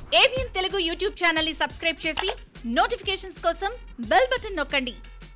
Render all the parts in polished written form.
AVN Telugu YouTube channel ని subscribe చేసి notifications కోసం బెల్ బటన్ నొక్కండి.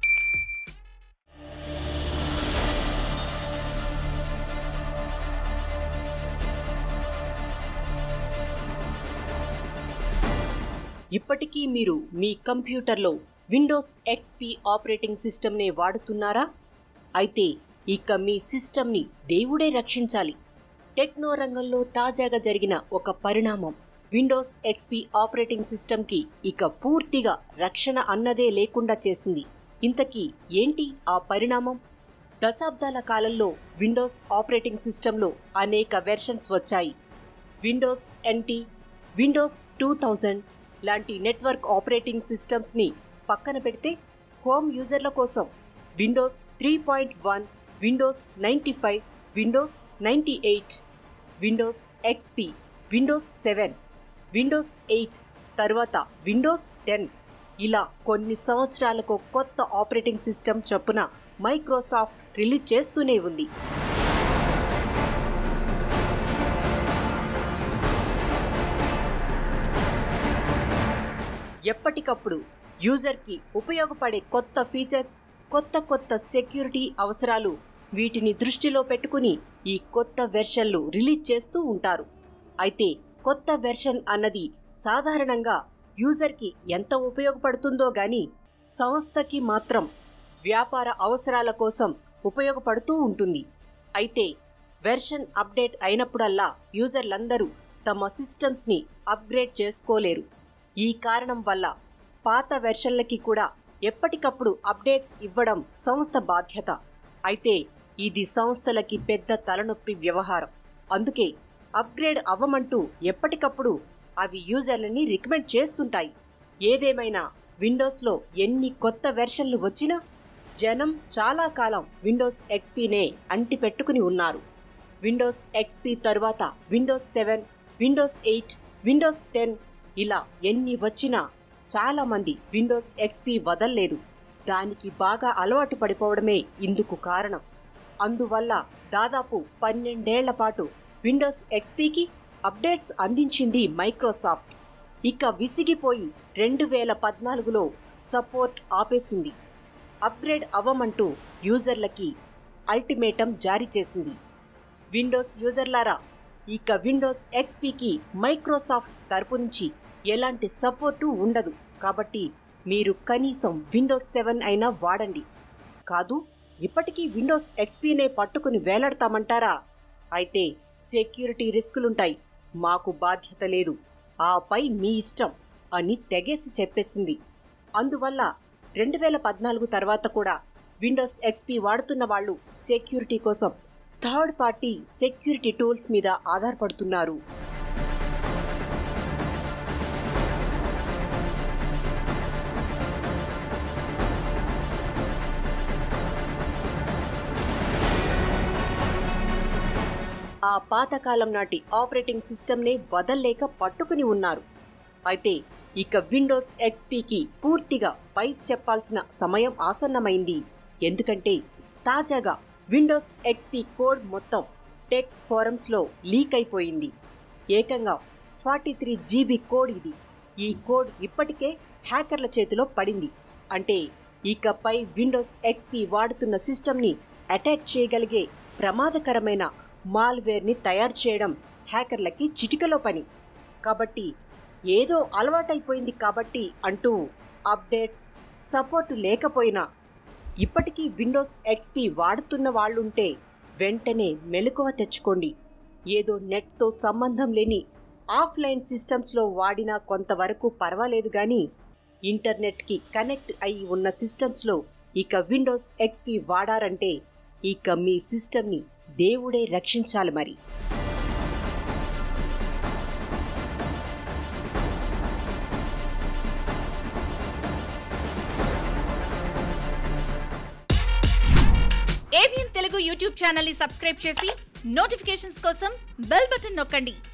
ఇప్పటికీ మీరు మీ కంప్యూటర్లో విండోస్ XP ఆపరేటింగ్ సిస్టమ్నే వాడుతున్నారా? అయితే ఇక మీ సిస్టమ్ని దేవుడే రక్షించాలి. టెక్నో రంగంలో తాజాగా జరిగిన ఒక పరిణామం విండోస్ XP ఆపరేటింగ్ సిస్టమ్కి ఇక పూర్తిగా రక్షణ అన్నదే లేకుండా చేసింది. ఇంతకీ ఏంటి ఆ పరిణామం? దశాబ్దాల కాలంలో విండోస్ ఆపరేటింగ్ సిస్టంలో అనేక వెర్షన్స్ వచ్చాయి. విండోస్ NT, విండోస్ 2000 లాంటి నెట్వర్క్ ఆపరేటింగ్ సిస్టమ్స్ని పక్కన పెడితే హోమ్ యూజర్ల కోసం Windows 3.1, Windows 95, Windows 98, Windows XP, Windows 7, Windows 8 తర్వాత విండోస్ 10 ఇలా కొన్ని సంవత్సరాలకు కొత్త ఆపరేటింగ్ సిస్టమ్ చొప్పున మైక్రోసాఫ్ట్ రిలీజ్ చేస్తూనే ఉంది. ఎప్పటికప్పుడు యూజర్కి ఉపయోగపడే కొత్త ఫీచర్స్, కొత్త సెక్యూరిటీ అవసరాలు వీటిని దృష్టిలో పెట్టుకుని ఈ కొత్త వెర్షన్లు రిలీజ్ చేస్తూ ఉంటారు. అయితే కొత్త వెర్షన్ అన్నది సాధారణంగా యూజర్కి ఎంత ఉపయోగపడుతుందో గానీ సంస్థకి మాత్రం వ్యాపార అవసరాల కోసం ఉపయోగపడుతూ ఉంటుంది. అయితే వెర్షన్ అప్డేట్ అయినప్పుడల్లా యూజర్లందరూ తమ సిస్టమ్స్ని అప్గ్రేడ్ చేసుకోలేరు. ఈ కారణం వల్ల పాత వెర్షన్లకి కూడా ఎప్పటికప్పుడు అప్డేట్స్ ఇవ్వడం సంస్థ బాధ్యత. అయితే ఇది సంస్థలకి పెద్ద తలనొప్పి వ్యవహారం. అందుకే అప్గ్రేడ్ అవ్వమంటూ ఎప్పటికప్పుడు అవి యూజర్లని రికమెండ్ చేస్తుంటాయి. ఏదేమైనా విండోస్లో ఎన్ని కొత్త వెర్షన్లు వచ్చినా జనం చాలా కాలం విండోస్ XPనే అంటిపెట్టుకుని ఉన్నారు. విండోస్ XP తరువాత విండోస్ 7, విండోస్ 8, విండోస్ 10 ఇలా ఎన్ని వచ్చినా చాలామంది విండోస్ XP వదల్లేదు. దానికి బాగా అలవాటు పడిపోవడమే ఇందుకు కారణం. అందువల్ల దాదాపు 12 ఏళ్ల పాటు విండోస్ XPకి అప్డేట్స్ అందించింది మైక్రోసాఫ్ట్. ఇక విసిగిపోయి 2014లో సపోర్ట్ ఆపేసింది. అప్గ్రేడ్ అవ్వమంటూ యూజర్లకి అల్టిమేటం జారీ చేసింది. విండోస్ యూజర్లారా, ఇక విండోస్ XPకి మైక్రోసాఫ్ట్ తరపు నుంచి ఎలాంటి సపోర్టు ఉండదు. కాబట్టి మీరు కనీసం విండోస్ 7 అయినా వాడండి. కాదు, ఇప్పటికీ విండోస్ XPనే పట్టుకుని వేలాడతామంటారా? అయితే సెక్యూరిటీ రిస్కులుంటాయి, మాకు బాధ్యత లేదు, ఆపై మీ ఇష్టం అని తెగేసి చెప్పేసింది. అందువల్ల 2014 తర్వాత కూడా విండోస్ XP వాడుతున్న వాళ్ళు సెక్యూరిటీ కోసం థర్డ్ పార్టీ సెక్యూరిటీ టూల్స్ మీద ఆధారపడుతున్నారు. ఆ పాతకాలం నాటి ఆపరేటింగ్ సిస్టమ్నే వదల్లేక పట్టుకుని ఉన్నారు. అయితే ఇక విండోస్ XPకి పూర్తిగా పై చెప్పాల్సిన సమయం ఆసన్నమైంది. ఎందుకంటే తాజాగా విండోస్ XP కోడ్ మొత్తం టెక్ ఫోరమ్స్లో లీక్ అయిపోయింది. ఏకంగా 43 GB కోడ్ ఇది. ఈ కోడ్ ఇప్పటికే హ్యాకర్ల చేతిలో పడింది. అంటే ఇకపై విండోస్ XP వాడుతున్న సిస్టమ్ని అటాక్ చేయగలిగే ప్రమాదకరమైన మాల్వేర్ని తయారు చేయడం హ్యాకర్లకి చిటికలో పని. కాబట్టి ఏదో అలవాటైపోయింది కాబట్టి అంటూ అప్డేట్స్, సపోర్టు లేకపోయినా ఇప్పటికీ విండోస్ XP వాడుతున్న వాళ్ళుంటే వెంటనే మెలకువ తెచ్చుకోండి. ఏదో నెట్తో సంబంధం లేని ఆఫ్లైన్ సిస్టమ్స్లో వాడినా కొంతవరకు పర్వాలేదు కానీ ఇంటర్నెట్కి కనెక్ట్ అయి ఉన్న సిస్టమ్స్లో ఇక విండోస్ XP వాడారంటే ఇక మీ సిస్టమ్ని దేవుడే రక్షించాలి మరి. ఏవిఎన్ తెలుగు యూట్యూబ్ ఛానల్ ని సబ్స్క్రైబ్ చేసి నోటిఫికేషన్స్ కోసం బెల్ బటన్ నొక్కండి.